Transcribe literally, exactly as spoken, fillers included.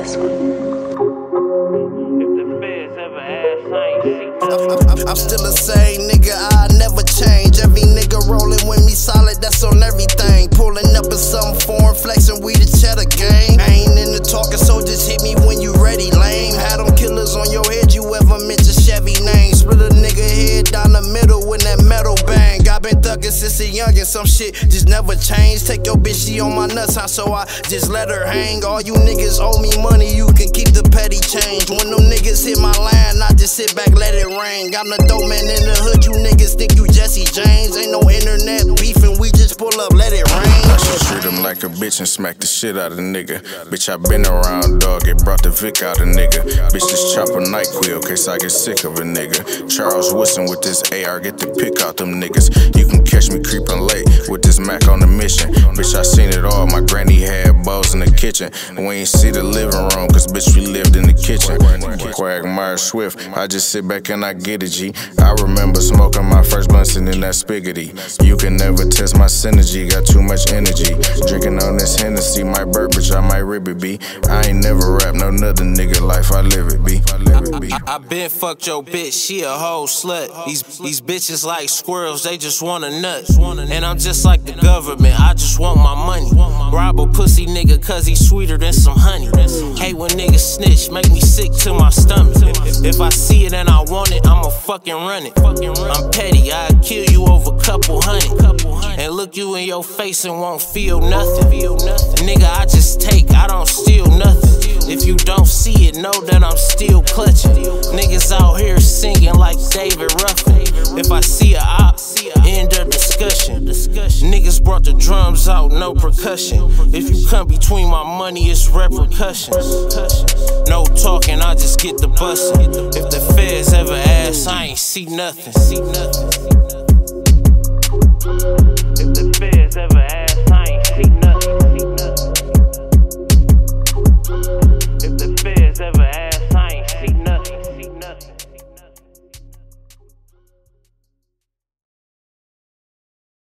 this one. I'm still the same nigga, I never change. Every nigga rolling with me solid, that's on everything. Pulling up in something foreign, flexing, we the cheddar gang. I ain't into talking, so just hit me when you ready, lame. Had them killers on your head, you ever mention Chevy name? Split a nigga head down the middle when that metal bang. I been thuggin' since a youngin', some shit just never changed. Take your bitch, she on my nuts, huh, so I just let her hang. All you niggas owe me money, you can keep the petty change. When them niggas hit my line, I just sit back, let it rain. I'm the dope man in the hood, you niggas think you Jesse James. Ain't no internet beefing, we just pull up, let it rain. I should treat him like a bitch and smack the shit out of nigga. Bitch, I been around, dog, it brought the Vic out of nigga. Bitch, just chop a NyQuil, case I get sick of a nigga. Charles Wilson with this A R, get the pick out them niggas. You can catch me creeping late with this Mac on the mission. Bitch, I seen it all, my granny had balls in the kitchen. We ain't see the living room, cause bitch, we lived in the kitchen. Quagmire Swift, I just sit back and I get it, G. I remember smoking my first blunt sitting in that spiggity. You can never test my synergy, got too much energy. Drinking on this Hennessy, might burp, bitch, I might rip it, B. I ain't never rap no another nigga life, I live it, B. I live it, B. I, I, I been fucked your bitch, she a whole slut. These, these bitches like squirrels, they just want a nut. And I'm just like the government, I just want my money. Rob a pussy nigga cause he sweeter than some honey. Hate when niggas snitch, make me sick to my stomach. If, if I see it and I want it, I'ma fucking run it. I'm petty, I'll kill you over couple hundred. And look you in your face and won't feel nothing. Nigga, I just take, I don't steal nothing. If you don't see it, know that I'm still clutching. Niggas out here singing like David Ruffin. If I see a op, end of discussion. Niggas brought the drums out, no percussion. If you come between my money, it's repercussions. No talking, I just get the bussin'. If the feds ever ask, I ain't see nothing.